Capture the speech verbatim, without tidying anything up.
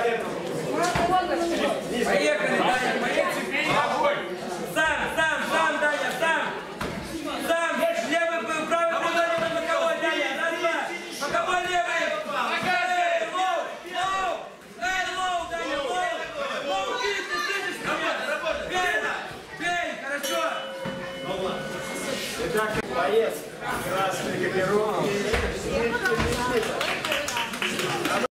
Поехали, Даня, поехали. Сам, сам, сам, Даня, сам. Сам, левый, правый, придание на боковой, Даня. Раз, два. Боковой левый. Эй, лоу, лоу. Эй, лоу, Даня, лоу. Лоу, кип, ты слышишь меня? Пей, пей, хорошо. Итак, боец красной группировки.